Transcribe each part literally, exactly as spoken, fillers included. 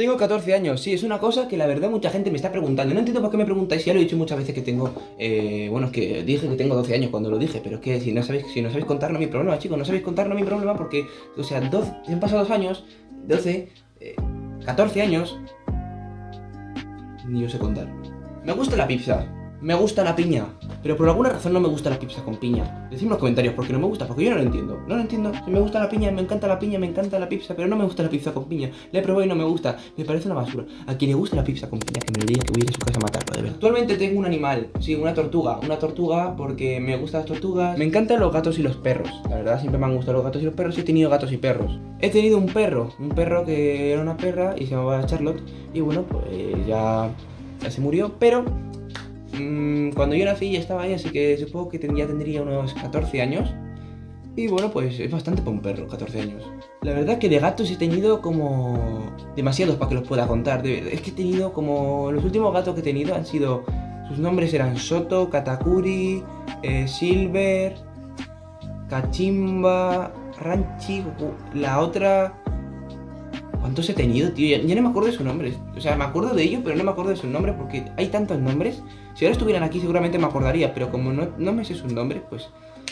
Tengo catorce años, sí, es una cosa que la verdad mucha gente me está preguntando. No entiendo por qué me preguntáis, ya lo he dicho muchas veces que tengo... Eh, bueno, es que dije que tengo doce años cuando lo dije, pero es que si no sabéis, si no sabéis contar no es mi problema, chicos, no sabéis contar no es mi problema porque, o sea, doce, han pasado dos años, doce, eh, catorce años... Ni yo sé contar. Me gusta la pizza, me gusta la piña, pero por alguna razón no me gusta la pizza con piña. Decidme en los comentarios por qué no me gusta, porque yo no lo entiendo. No lo entiendo. Si me gusta la piña, me encanta la piña, me encanta la pizza, pero no me gusta la pizza con piña. La he probado y no me gusta. Me parece una basura. A quien le gusta la pizza con piña, que me lo diga, que voy a ir a su casa a matarlo, de verdad. Actualmente tengo un animal, sí, una tortuga. Una tortuga porque me gustan las tortugas. Me encantan los gatos y los perros. La verdad, siempre me han gustado los gatos y los perros y he tenido gatos y perros. He tenido un perro, un perro que era una perra y se llamaba Charlotte. Y bueno, pues ya, ya se murió, pero... cuando yo nací ya estaba ahí, así que supongo que ya tendría unos catorce años. Y bueno, pues es bastante para un perro, catorce años. La verdad que de gatos he tenido como... demasiados para que los pueda contar. Es que he tenido como... los últimos gatos que he tenido han sido... sus nombres eran Soto, Katakuri, eh, Silver, Kachimba, Ranchi, la otra... ¿Cuántos he tenido, tío? Ya, ya no me acuerdo de sus nombres. O sea, me acuerdo de ellos, pero no me acuerdo de sus nombres porque hay tantos nombres. Si ahora estuvieran aquí seguramente me acordaría, pero como no, no me sé sus nombres, pues...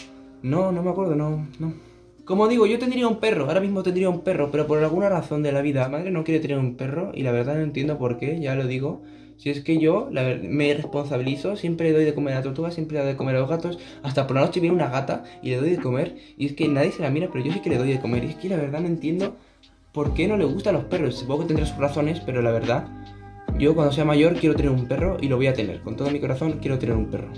No, no me acuerdo, no, no. Como digo, yo tendría un perro, ahora mismo tendría un perro, pero por alguna razón de la vida, madre no quiere tener un perro y la verdad no entiendo por qué, ya lo digo. Si es que yo la ver, me responsabilizo, siempre le doy de comer a la tortuga, siempre le doy de comer a los gatos, hasta por la noche viene una gata y le doy de comer y es que nadie se la mira, pero yo sí que le doy de comer y es que la verdad no entiendo... ¿por qué no le gustan los perros? Supongo que tendrá sus razones, pero la verdad, yo cuando sea mayor quiero tener un perro y lo voy a tener. Con todo mi corazón quiero tener un perro.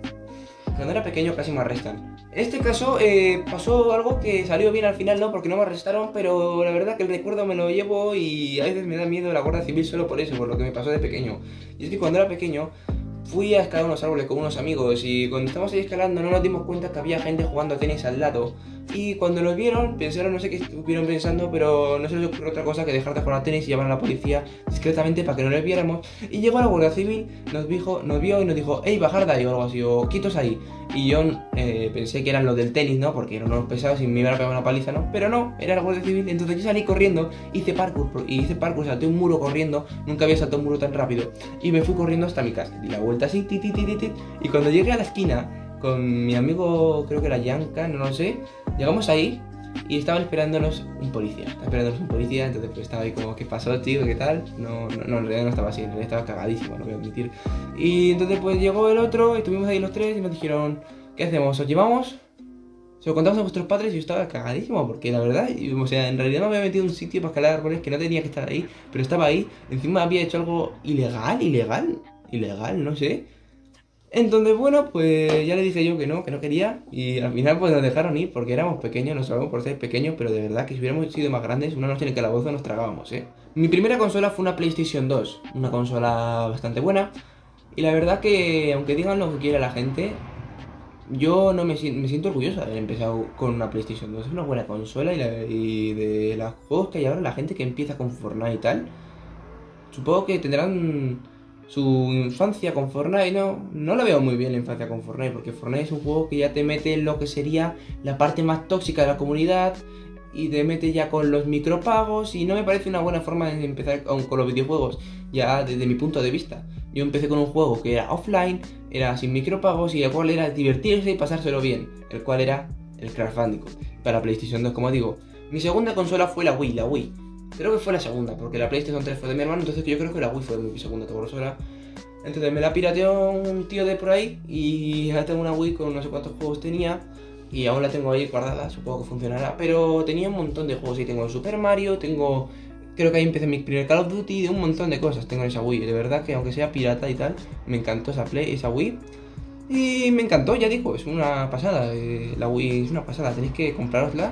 Cuando era pequeño casi me arrestan. En este caso eh, pasó algo que salió bien al final, no, porque no me arrestaron, pero la verdad que el recuerdo me lo llevo y a veces me da miedo la Guardia Civil solo por eso, por lo que me pasó de pequeño. Y es que cuando era pequeño fui a escalar unos árboles con unos amigos y cuando estábamos ahí escalando no nos dimos cuenta que había gente jugando a tenis al lado. Y cuando los vieron, pensaron, no sé qué estuvieron pensando, pero no se les ocurrió otra cosa que dejar de jugar a tenis y llamar a la policía discretamente para que no les viéramos. Y llegó la Guardia Civil, nos dijo, nos vio y nos dijo, hey, bajar de ahí o algo así, o quitos ahí. Y yo eh, pensé que eran los del tenis, ¿no? Porque eran unos pesados y me iban a pegar una paliza, ¿no? Pero no, era la Guardia Civil. Entonces yo salí corriendo, hice parkour, y hice parkour, salté un muro corriendo. Nunca había saltado un muro tan rápido. Y me fui corriendo hasta mi casa. Di la vuelta así, ti, ti, ti, ti, ti. Y cuando llegué a la esquina con mi amigo, creo que era Yanka, no lo sé, llegamos ahí y estaban esperándonos un policía. Estaba esperándonos un policía, entonces pues estaba ahí como, ¿qué pasó, tío? ¿Qué tal? No, no, no, en realidad no estaba así, en realidad estaba cagadísimo, no voy a admitir. Y entonces pues llegó el otro, y estuvimos ahí los tres y nos dijeron, ¿qué hacemos? ¿Os llevamos? Se lo contamos a vuestros padres y yo estaba cagadísimo porque la verdad, o sea, en realidad me había metido en un sitio para escalar árboles que no tenía que estar ahí, pero estaba ahí, encima había hecho algo ilegal, ilegal, ilegal, no sé. Entonces, bueno, pues ya le dije yo que no, que no quería y al final pues nos dejaron ir porque éramos pequeños, nos salvamos por ser pequeños, pero de verdad que si hubiéramos sido más grandes, una noche en el calabozo nos tragábamos, ¿eh? Mi primera consola fue una PlayStation dos, una consola bastante buena y la verdad que, aunque digan lo que quiera la gente, yo no me, me siento orgulloso de haber empezado con una PlayStation dos, es una buena consola y, la, y de los juegos que hay ahora, la gente que empieza con Fortnite y tal, supongo que tendrán... su infancia con Fortnite, no, no la veo muy bien la infancia con Fortnite, porque Fortnite es un juego que ya te mete en lo que sería la parte más tóxica de la comunidad y te mete ya con los micropagos y no me parece una buena forma de empezar con, con los videojuegos, ya desde mi punto de vista. Yo empecé con un juego que era offline, era sin micropagos y el cual era divertirse y pasárselo bien, el cual era el Crash Bandicoot para PlayStation dos, como digo. Mi segunda consola fue la Wii, la Wii. Creo que fue la segunda, porque la PlayStation tres fue de mi hermano, entonces yo creo que la Wii fue mi segunda consola. Entonces me la pirateó un tío de por ahí y ahora tengo una Wii con no sé cuántos juegos tenía y aún la tengo ahí guardada, supongo que funcionará. Pero tenía un montón de juegos y tengo el Super Mario, tengo... creo que ahí empecé mi primer Call of Duty, de un montón de cosas tengo en esa Wii. De verdad que aunque sea pirata y tal, me encantó esa Play, esa Wii. Y me encantó, ya digo, es una pasada, eh, la Wii es una pasada, tenéis que comprárosla.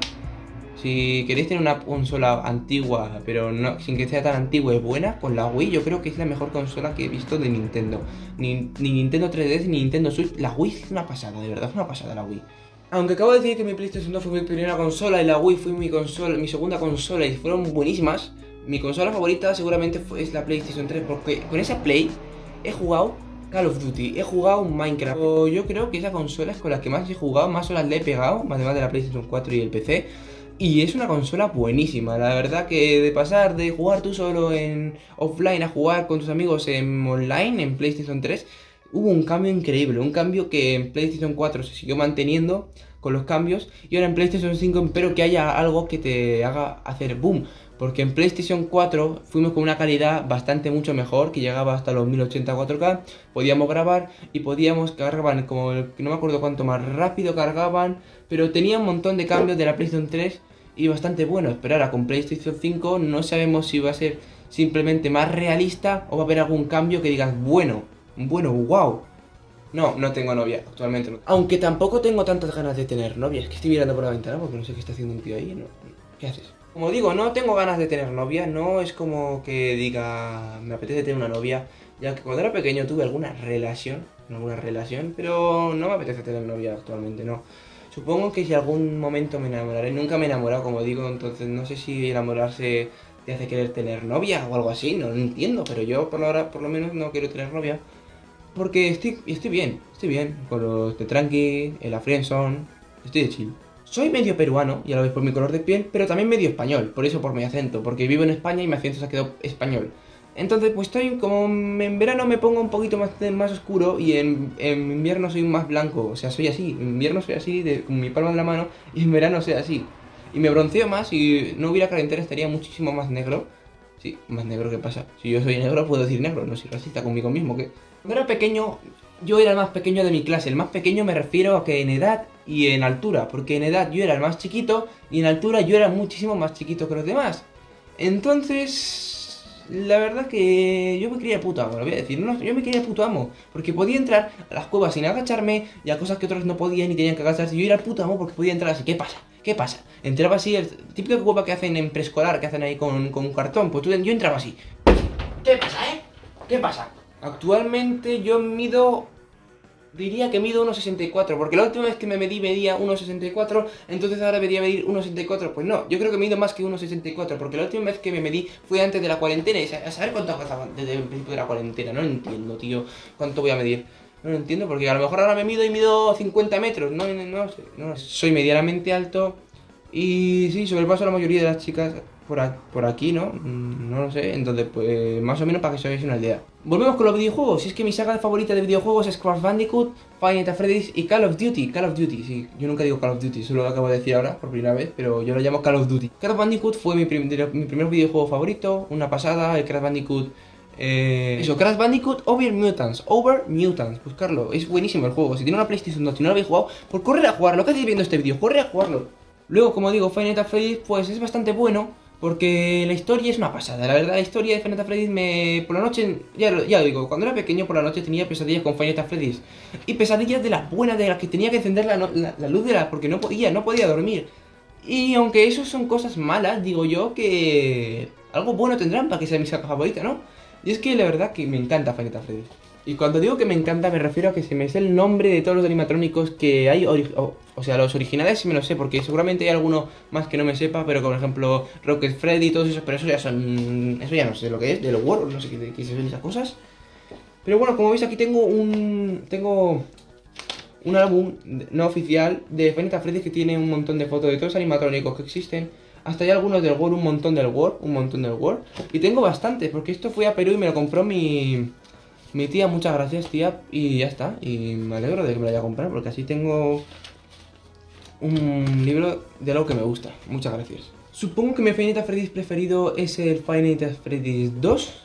Si queréis tener una consola antigua, pero no, sin que sea tan antigua y buena, con la Wii yo creo que es la mejor consola que he visto de Nintendo. Ni, ni Nintendo tres D S ni Nintendo Switch. La Wii es una pasada, de verdad, es una pasada la Wii. Aunque acabo de decir que mi PlayStation dos fue mi primera consola y la Wii fue mi consola, mi segunda consola y fueron buenísimas, mi consola favorita seguramente fue, es la PlayStation tres, porque con esa Play he jugado Call of Duty, he jugado Minecraft. Yo creo que esa consola es con la que más he jugado, más horas le he pegado, además de la PlayStation cuatro y el P C. Y es una consola buenísima, la verdad que de pasar de jugar tú solo en offline a jugar con tus amigos en online, en PlayStation tres, hubo un cambio increíble, un cambio que en PlayStation cuatro se siguió manteniendo con los cambios y ahora en PlayStation cinco espero que haya algo que te haga hacer boom. Porque en PlayStation cuatro fuimos con una calidad bastante mucho mejor, que llegaba hasta los mil ochenta cuatro K, podíamos grabar y podíamos cargar como, el, no me acuerdo cuánto más rápido cargaban, pero tenía un montón de cambios de la PlayStation tres y bastante buenos. Pero ahora con PlayStation cinco no sabemos si va a ser simplemente más realista o va a haber algún cambio que digas, bueno, bueno, wow. No, no tengo novia, actualmente no. Aunque tampoco tengo tantas ganas de tener novia, es que estoy mirando por la ventana porque no sé qué está haciendo un tío ahí, ¿no? ¿Qué haces? Como digo, no tengo ganas de tener novia, no es como que diga, me apetece tener una novia, ya que cuando era pequeño tuve alguna relación, alguna relación, pero no me apetece tener novia actualmente, no. Supongo que si algún momento me enamoraré, nunca me he enamorado, como digo, entonces no sé si enamorarse te hace querer tener novia o algo así, no lo entiendo, pero yo por ahora por lo menos no quiero tener novia, porque estoy, estoy bien, estoy bien, con los de tranqui, en la friendzone, estoy de chill. Soy medio peruano, ya lo ves por mi color de piel, pero también medio español, por eso por mi acento, porque vivo en España y mi acento se ha quedado español. Entonces, pues estoy como en verano me pongo un poquito más, más oscuro y en, en invierno soy más blanco, o sea, soy así. En invierno soy así, de, con mi palma en la mano, y en verano soy así. Y me bronceo más, si no hubiera calentera estaría muchísimo más negro. Sí, más negro, ¿qué pasa? Si yo soy negro puedo decir negro, no soy racista conmigo mismo, que... Cuando era pequeño, yo era el más pequeño de mi clase. El más pequeño me refiero a que en edad y en altura, porque en edad yo era el más chiquito y en altura yo era muchísimo más chiquito que los demás. Entonces, la verdad que yo me creía puto amo, lo voy a decir. No, yo me creía puto amo, porque podía entrar a las cuevas sin agacharme y a cosas que otros no podían y tenían que agacharse. Yo era puto amo porque podía entrar así. ¿Qué pasa? ¿Qué pasa? Entraba así, el típico cueva que hacen en preescolar, que hacen ahí con, con un cartón. Pues yo entraba así. ¿Qué pasa, eh? ¿Qué pasa? Actualmente yo mido, diría que mido uno sesenta y cuatro, porque la última vez que me medí medía uno sesenta y cuatro, entonces ahora debería medir uno sesenta y cuatro, pues no, yo creo que mido más que uno sesenta y cuatro, porque la última vez que me medí fue antes de la cuarentena, y a saber cuánto pasaba desde el principio de la cuarentena, no lo entiendo, tío, cuánto voy a medir, no lo entiendo, porque a lo mejor ahora me mido y mido cincuenta metros, no, no, no sé, no sé. Soy medianamente alto, y sí, sobrepaso a la mayoría de las chicas por, a, por aquí, ¿no? No lo sé, entonces pues más o menos para que os hagáis una idea. Volvemos con los videojuegos, si es que mi saga favorita de videojuegos es Crash Bandicoot, Five Nights at Freddy's y Call of Duty. Call of Duty, sí, yo nunca digo Call of Duty, solo lo acabo de decir ahora por primera vez, pero yo lo llamo Call of Duty. Crash Bandicoot fue mi, prim mi primer videojuego favorito, una pasada, el Crash Bandicoot... Eh, eso, Crash Bandicoot Over Mutants, Over Mutants, buscarlo, es buenísimo el juego. Si tiene una PlayStation dos, si no lo habéis jugado, pues correr a jugarlo, ¿qué hacéis viendo este vídeo? Corre a jugarlo. Luego, como digo, Five Nights at Freddy's pues es bastante bueno, porque la historia es una pasada. La verdad, la historia de Five Nights at Freddy's me... Por la noche, ya lo, ya lo digo, cuando era pequeño por la noche tenía pesadillas con Five Nights at Freddy's. Y pesadillas de las buenas, de las que tenía que encender la, la, la luz de la... porque no podía, no podía dormir. Y aunque eso son cosas malas, digo yo que... algo bueno tendrán para que sea mi saga favorita, ¿no? Y es que la verdad que me encanta Five Nights at Freddy's. Y cuando digo que me encanta me refiero a que se me sé el nombre de todos los animatrónicos que hay, o, o sea, los originales me los sé, porque seguramente hay alguno más que no me sepa, pero como por ejemplo Rocket Freddy y todos esos, pero eso ya son, eso ya no sé lo que es, de los World, no sé qué, qué son esas cosas. Pero bueno, como veis aquí tengo un, tengo un álbum no oficial de Five Nights at Freddy's que tiene un montón de fotos de todos los animatrónicos que existen. Hasta hay algunos del World, un montón del World, un montón del World. Y tengo bastantes, porque esto fui a Perú y me lo compró mi... Mi tía, muchas gracias tía, y ya está, y me alegro de que me lo haya comprado, porque así tengo un libro de algo que me gusta, muchas gracias. Supongo que mi Five Nights at Freddy's preferido es el Five Nights at Freddy's dos.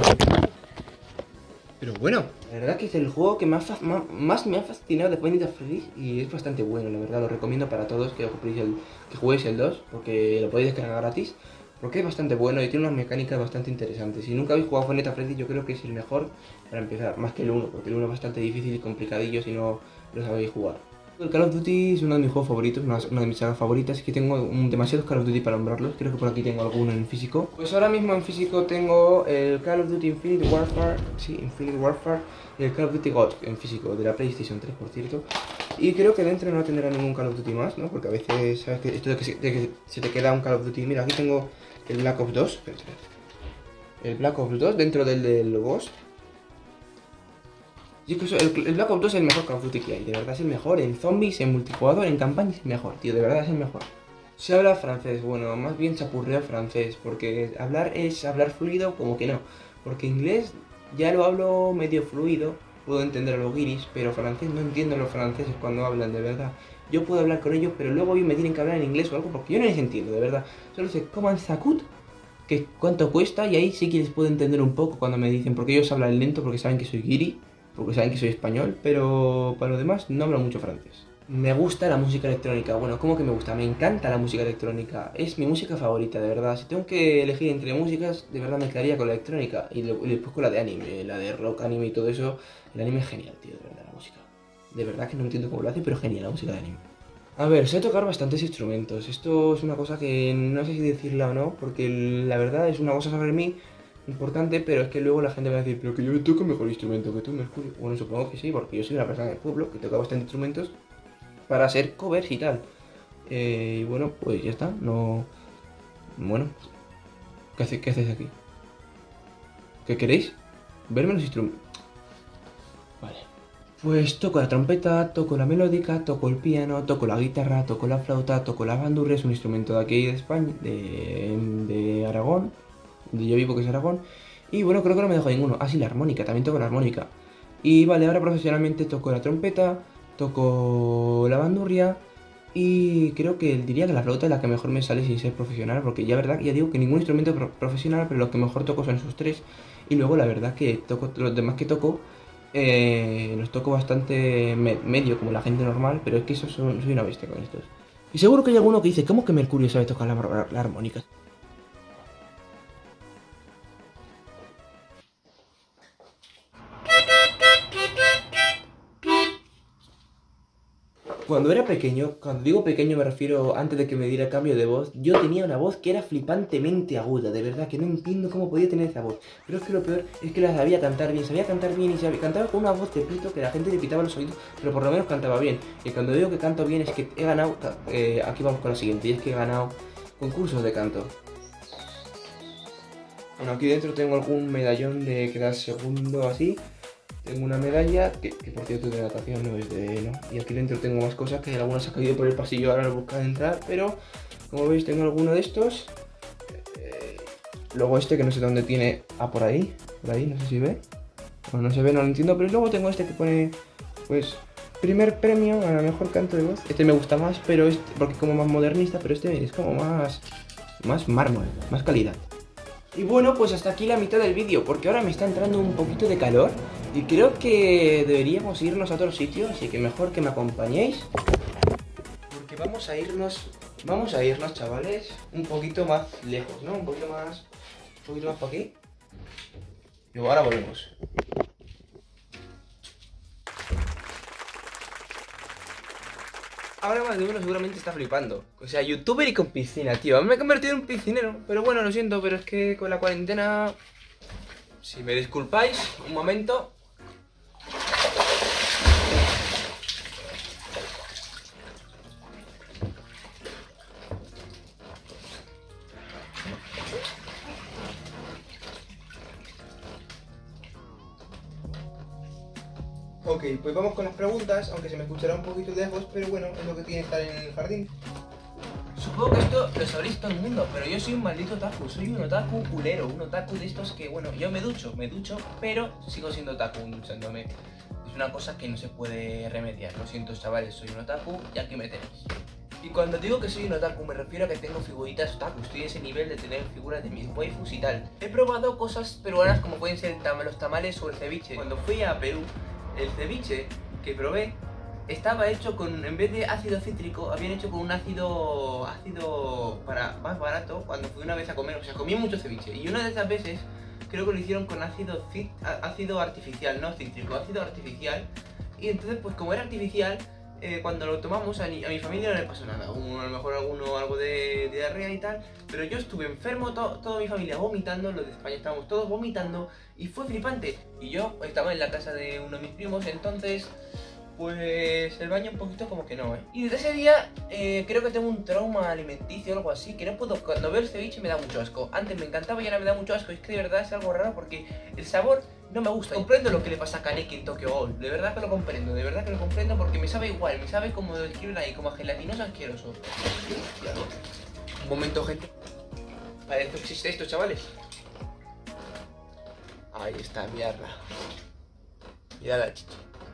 Pero bueno, la verdad que es el juego que más, más, más me ha fascinado de Five Nights at Freddy's y es bastante bueno, la verdad, lo recomiendo para todos que, el, que juguéis el dos, porque lo podéis descargar gratis. Porque es bastante bueno y tiene unas mecánicas bastante interesantes. Si nunca habéis jugado Five Nights at Freddy's, yo creo que es el mejor para empezar, más que el uno, porque el uno es bastante difícil y complicadillo si no lo sabéis jugar. El Call of Duty es uno de mis juegos favoritos, una, una de mis sagas favoritas, y que tengo un, demasiados Call of Duty para nombrarlos. Creo que por aquí tengo alguno en físico. Pues ahora mismo en físico tengo el Call of Duty Infinite Warfare, sí, Infinite Warfare, y el Call of Duty God en físico, de la PlayStation tres, por cierto. Y creo que dentro no tendrá ningún Call of Duty más, ¿no? Porque a veces, ¿sabes? Que esto de que, se, de que se te queda un Call of Duty. Mira, aquí tengo el Black Ops dos. Espera, espera. El Black Ops dos dentro del, del Ghost. Y es que eso, el, el Black Ops dos es el mejor Call of Duty que hay. De verdad es el mejor. En zombies, en multijugador, en campaña es el mejor, tío. De verdad es el mejor. Se habla francés, bueno, más bien chapurreo francés, porque hablar es hablar fluido, como que no. Porque inglés ya lo hablo medio fluido, puedo entender a los guiris, pero francés no entiendo a los franceses cuando hablan, de verdad. Yo puedo hablar con ellos, pero luego ellos me tienen que hablar en inglés o algo, porque yo no les entiendo, de verdad. Solo sé, ¿cómo sacut? Que cuánto cuesta, y ahí sí que les puedo entender un poco cuando me dicen, porque ellos hablan lento, porque saben que soy guiri, porque saben que soy español, pero para lo demás no hablo mucho francés. Me gusta la música electrónica. Bueno, ¿cómo que me gusta? Me encanta la música electrónica. Es mi música favorita, de verdad. Si tengo que elegir entre músicas, de verdad me quedaría con la electrónica. Y, y después con la de anime, la de rock, anime y todo eso. El anime es genial, tío, de verdad, la música. De verdad que no entiendo cómo lo hace, pero genial la música de anime. A ver, sé tocar bastantes instrumentos. Esto es una cosa que no sé si decirla o no, porque la verdad es una cosa sobre mí importante, pero es que luego la gente va a decir, pero que yo toco mejor instrumento que tú, Mercurio. Bueno, supongo que sí, porque yo soy una persona del pueblo que toca bastantes instrumentos para hacer covers y tal. Eh, y bueno, pues ya está, no... Bueno, ¿qué, hace, ¿qué hacéis aquí? ¿Qué queréis? ¿Verme los instrumentos? Vale. Pues toco la trompeta, toco la melódica, toco el piano, toco la guitarra, toco la flauta, toco la bandurria, es un instrumento de aquí de España, de, de Aragón, donde yo vivo que es Aragón. Y bueno, creo que no me dejo ninguno. Ah, sí, la armónica, también toco la armónica. Y vale, ahora profesionalmente toco la trompeta, toco la bandurria y creo que diría que la flauta es la que mejor me sale sin ser profesional, porque ya verdad, ya digo que ningún instrumento es pro profesional, pero los que mejor toco son esos tres. Y luego la verdad que toco los demás que toco, eh, los toco bastante me medio como la gente normal, pero es que eso son, soy una bestia con estos. Y seguro que hay alguno que dice, ¿cómo que Mercurio sabe tocar la, la, la armónica? Cuando era pequeño, cuando digo pequeño me refiero antes de que me diera cambio de voz, yo tenía una voz que era flipantemente aguda, de verdad, que no entiendo cómo podía tener esa voz. Pero es que lo peor es que la sabía cantar bien, sabía cantar bien y sabía, cantaba con una voz de pito que la gente le pitaba los oídos, pero por lo menos cantaba bien. Y cuando digo que canto bien es que he ganado, eh, aquí vamos con la siguiente, y es que he ganado concursos de canto. Bueno, aquí dentro tengo algún medallón de quedar segundo así. Tengo una medalla, que, que por cierto de natación no es de... no. Y aquí dentro tengo más cosas, que algunas se han caído por el pasillo ahora al buscar entrar, pero como veis tengo alguno de estos. Eh, luego este que no sé dónde tiene... ah, por ahí, por ahí, no sé si ve. Bueno, no se ve, no lo entiendo, pero luego tengo este que pone, pues, primer premio a la mejor canto de voz. Este me gusta más, pero este, porque es como más modernista, pero este es como más, más mármol, más calidad. Y bueno, pues hasta aquí la mitad del vídeo, porque ahora me está entrando un poquito de calor y creo que deberíamos irnos a otro sitio, así que mejor que me acompañéis. Porque vamos a irnos, vamos a irnos, chavales, un poquito más lejos, ¿no? Un poquito más, un poquito más para aquí. Y ahora volvemos. Ahora más de uno seguramente está flipando. O sea, youtuber y con piscina, tío. Me he convertido en un piscinero. Pero bueno, lo siento, pero es que con la cuarentena... Si me disculpáis, un momento. Ok, pues vamos con las preguntas, aunque se me escuchará un poquito de lejos, pero bueno, es lo que tiene estar en el jardín. Supongo que esto lo sabréis todo el mundo, pero yo soy un maldito otaku, soy un otaku culero, un otaku de estos que, bueno, yo me ducho, me ducho, pero sigo siendo otaku duchándome. Es una cosa que no se puede remediar, lo siento chavales, soy un otaku y aquí me tenéis. Y cuando digo que soy un otaku me refiero a que tengo figuritas otaku, estoy a ese nivel de tener figuras de mis waifus y tal. He probado cosas peruanas como pueden ser los tamales o el ceviche. Cuando fui a Perú, el ceviche que probé estaba hecho con, en vez de ácido cítrico, habían hecho con un ácido ácido para más barato cuando fui una vez a comer. O sea, comí mucho ceviche y una de esas veces creo que lo hicieron con ácido, ácido artificial, no cítrico, ácido artificial. Y entonces pues como era artificial, eh, cuando lo tomamos a, ni, a mi familia no le pasó nada. Uno, a lo mejor alguno algo de, de diarrea y tal, pero yo estuve enfermo, to, toda mi familia vomitando, los de España estábamos todos vomitando y fue flipante. Y yo estaba en la casa de uno de mis primos, entonces pues el baño un poquito como que no, ¿eh? Y desde ese día eh, creo que tengo un trauma alimenticio o algo así, que no puedo, cuando veo el ceviche me da mucho asco. Antes me encantaba y ahora me da mucho asco. Es que de verdad es algo raro porque el sabor No me gusta. Comprendo lo que le pasa a Kaneki en Tokyo Ghoul. De verdad que lo comprendo, de verdad que lo comprendo porque me sabe igual, me sabe como lo describen ahí, como gelatinoso asqueroso. Un momento, gente. Para esto existe esto, chavales. Ahí está, miradla. Mirad chichi.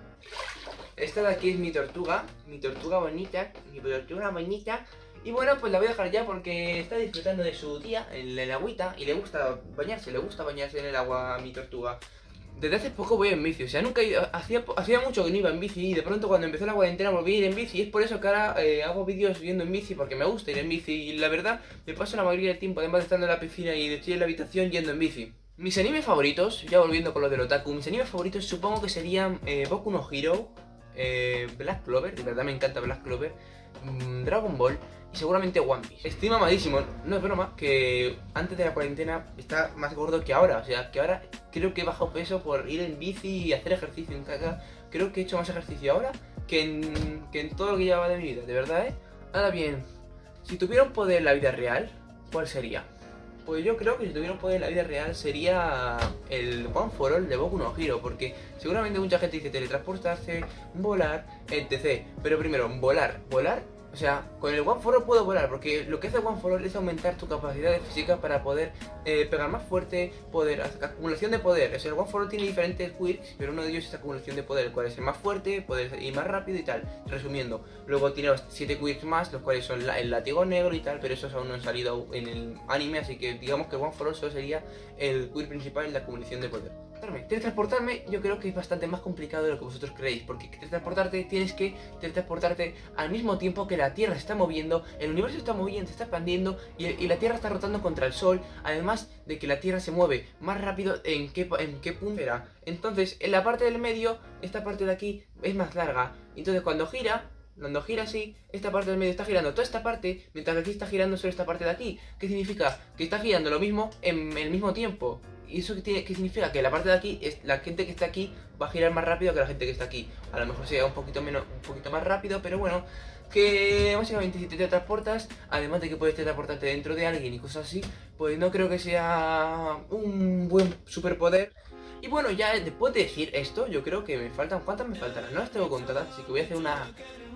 Esta de aquí es mi tortuga, mi tortuga bonita, mi tortuga bonita. Y bueno, pues la voy a dejar ya porque está disfrutando de su día en el agüita y le gusta bañarse, le gusta bañarse en el agua a mi tortuga. Desde hace poco voy en bici, o sea, nunca he ido, hacía, hacía mucho que no iba en bici y de pronto cuando empezó la cuarentena volví a ir en bici y es por eso que ahora eh, hago vídeos yendo en bici porque me gusta ir en bici y la verdad me paso la mayoría del tiempo, además de estando en la piscina y de estoy en la habitación yendo en bici. Mis animes favoritos, ya volviendo con lo del otaku, mis animes favoritos supongo que serían eh, Boku no Hero, eh, Black Clover, de verdad me encanta Black Clover, mmm, Dragon Ball y seguramente One Piece. Estoy mamadísimo, no es broma, que antes de la cuarentena está más gordo que ahora, o sea, que ahora creo que he bajado peso por ir en bici y hacer ejercicio en casa. Creo que he hecho más ejercicio ahora que en, que en todo lo que llevaba de mi vida, de verdad, ¿eh? Ahora bien, si tuviera un poder en la vida real, ¿cuál sería? Pues yo creo que si tuviera un poder en la vida real sería el One for All de Boku no Hero, porque seguramente mucha gente dice teletransportarse, volar, etcétera. Pero primero, volar, volar, o sea, con el One for All puedo volar, porque lo que hace el One for All es aumentar tu capacidad de física para poder eh, pegar más fuerte, poder, acumulación de poder. O sea, el One for All tiene diferentes quirks, pero uno de ellos es acumulación de poder, el cual es el más fuerte, poder ir más rápido y tal, resumiendo. Luego tiene los siete quirks más, los cuales son la, el látigo negro y tal, pero esos aún no han salido en el anime, así que digamos que el One for All solo sería el quirk principal, la acumulación de poder. Teletransportarme yo creo que es bastante más complicado de lo que vosotros creéis, porque teletransportarte tienes que teletransportarte al mismo tiempo que la Tierra se está moviendo, el universo se está moviendo, se está expandiendo y, y la Tierra está rotando contra el Sol, además de que la Tierra se mueve más rápido en qué, en qué punto era. Entonces en la parte del medio, esta parte de aquí es más larga, entonces cuando gira... Cuando gira así, esta parte del medio está girando toda esta parte, mientras que aquí está girando solo esta parte de aquí. ¿Qué significa? Que está girando lo mismo en el mismo tiempo. ¿Y eso qué, tiene, qué significa? Que la parte de aquí, es la gente que está aquí va a girar más rápido que la gente que está aquí. A lo mejor sea un poquito menos, un poquito más rápido, pero bueno, que básicamente si te teletransportas, además de que puedes teletransportarte dentro de alguien y cosas así, pues no creo que sea un buen superpoder. Y bueno, ya después de decir esto, yo creo que me faltan... ¿Cuántas me faltarán? No las tengo contadas, así que voy a hacer unas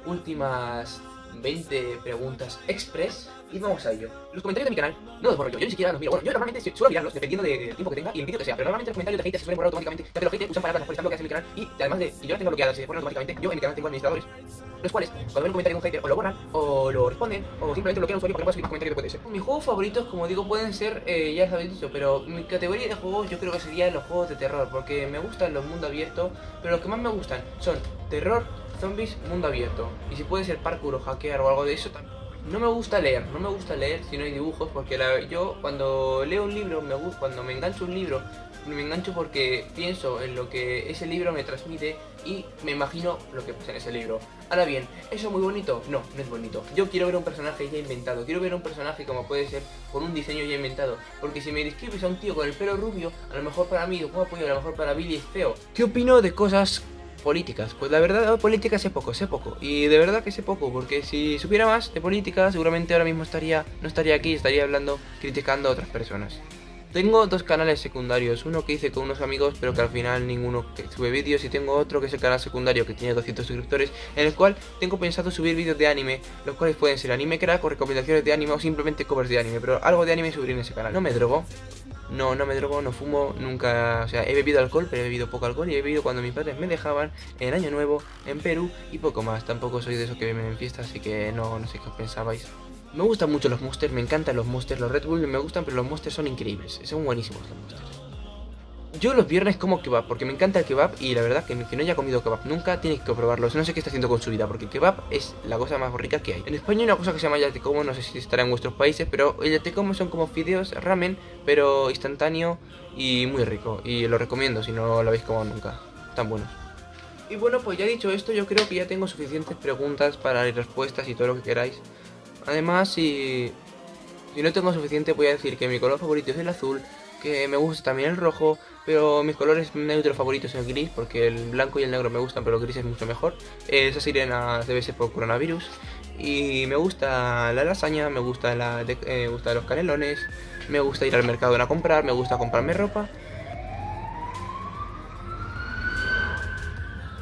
últimas veinte preguntas express y vamos a ello. Los comentarios de mi canal no los borro yo, yo ni siquiera los miro. Bueno, yo normalmente suelo mirarlos dependiendo del tiempo que tenga y el vídeo que sea, pero normalmente los comentarios de haters se suelen borrar automáticamente, ya que los haters usan palabras por bloqueadas en mi canal y además de, y yo las tengo bloqueadas, se borran automáticamente. Yo en mi canal tengo administradores, los cuales cuando ven un comentario de un hater o lo borran o lo responden o simplemente bloquean al usuario porque no puede subir más comentarios después de ese. Mis juegos favoritos, como digo, pueden ser, eh, ya los habéis dicho, pero mi categoría de juegos yo creo que serían los juegos de terror, porque me gustan los mundo abierto, pero los que más me gustan son terror, zombies, mundo abierto. Y si puede ser parkour o hackear o algo de eso también. No me gusta leer, no me gusta leer si no hay dibujos, porque la, yo cuando leo un libro, me gusta, cuando me engancho un libro, me engancho porque pienso en lo que ese libro me transmite y me imagino lo que pasa en ese libro. Ahora bien, ¿eso es muy bonito? No, no es bonito. Yo quiero ver un personaje ya inventado, quiero ver un personaje como puede ser con un diseño ya inventado, porque si me describes a un tío con el pelo rubio, a lo mejor para mí es guapo y a lo mejor para Billy es feo. ¿Qué opino de cosas políticas? Pues la verdad, política sé poco, sé poco. Y de verdad que sé poco, porque si supiera más de política, seguramente ahora mismo estaría no estaría aquí, estaría hablando, criticando a otras personas. Tengo dos canales secundarios, uno que hice con unos amigos, pero que al final ninguno que sube vídeos, y tengo otro que es el canal secundario que tiene doscientos suscriptores, en el cual tengo pensado subir vídeos de anime, los cuales pueden ser anime crack o recomendaciones de anime o simplemente covers de anime, pero algo de anime subiré en ese canal. No me drogo. No, no me drogo, no fumo, nunca, o sea, he bebido alcohol, pero he bebido poco alcohol y he bebido cuando mis padres me dejaban, en Año Nuevo, en Perú y poco más. Tampoco soy de esos que beben en fiestas, así que no, no sé qué os pensabais. Me gustan mucho los Monsters, me encantan los Monsters, los Red Bull me gustan, pero los Monsters son increíbles, son buenísimos los Monsters. Yo los viernes como kebab, porque me encanta el kebab y la verdad que el que no haya comido kebab nunca tiene que probarlo. No sé qué está haciendo con su vida, porque el kebab es la cosa más rica que hay. En España hay una cosa que se llama yatecomo, no sé si estará en vuestros países, pero el yatecomo son como fideos, ramen, pero instantáneo y muy rico. Y lo recomiendo si no lo habéis comido nunca, tan buenos. Y bueno, pues ya dicho esto, yo creo que ya tengo suficientes preguntas para y respuestas y todo lo que queráis. Además, si, si no tengo suficiente, voy a decir que mi color favorito es el azul, que me gusta también el rojo, pero mis colores neutros favoritos son el gris, porque el blanco y el negro me gustan, pero el gris es mucho mejor. Eh, esa sirena debe ser por coronavirus. Y me gusta la lasaña, me gusta, la de, eh, me gusta los canelones, me gusta ir al mercado a comprar, me gusta comprarme ropa.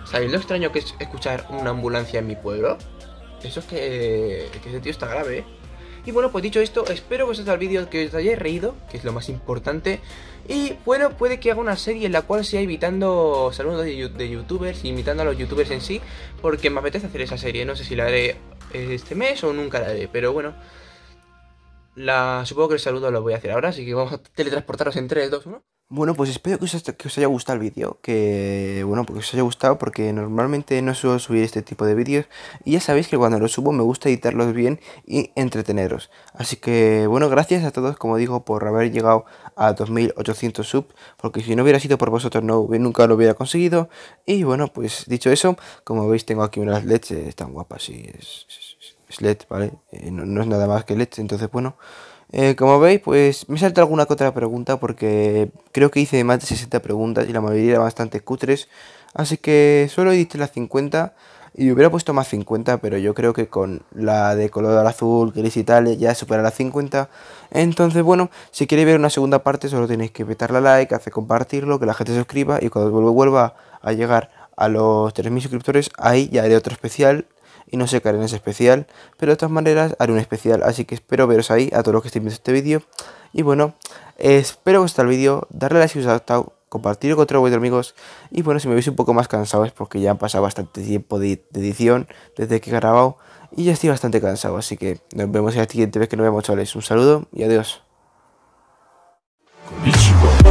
¿Sabéis lo extraño que es escuchar una ambulancia en mi pueblo? Eso es que, que ese tío está grave, ¿eh? Y bueno, pues dicho esto, espero que os haya el vídeo, que os hayáis reído, que es lo más importante. Y bueno, puede que haga una serie en la cual sea imitando saludos de, de youtubers, imitando a los youtubers en sí, porque me apetece hacer esa serie. No sé si la haré este mes o nunca la haré, pero bueno, la, supongo que el saludo lo voy a hacer ahora, así que vamos a teletransportaros en tres, dos, uno. Bueno, pues espero que os, que os haya gustado el vídeo, que bueno, porque os haya gustado, porque normalmente no suelo subir este tipo de vídeos y ya sabéis que cuando los subo me gusta editarlos bien y entreteneros. Así que bueno, gracias a todos, como digo, por haber llegado a dos mil ochocientos subs, porque si no hubiera sido por vosotros no, nunca lo hubiera conseguido. Y bueno, pues dicho eso, como veis tengo aquí unas L E Ds, eh, están guapas y es, es, es L E D, ¿vale? Eh, no, no es nada más que L E D, entonces bueno... Eh, como veis, pues me salta alguna que otra pregunta porque creo que hice más de sesenta preguntas y la mayoría eran bastante cutres. Así que solo edité las cincuenta y hubiera puesto más cincuenta, pero yo creo que con la de color azul, gris y tal ya supera las cincuenta. Entonces, bueno, si queréis ver una segunda parte solo tenéis que petarle a like, hacer compartirlo, que la gente se suscriba y cuando vuelva a llegar a los tres mil suscriptores, ahí ya haré otro especial y no sé qué haré en ese especial, pero de todas maneras haré un especial, así que espero veros ahí a todos los que estéis viendo este vídeo. Y bueno, eh, espero que os guste el vídeo, darle a like si os ha gustado, compartirlo con otros vuestros amigos. Y bueno, si me veis un poco más cansado es porque ya han pasado bastante tiempo de, de edición desde que he grabado y ya estoy bastante cansado, así que nos vemos en la siguiente vez que nos vemos, chavales. Un saludo y adiós.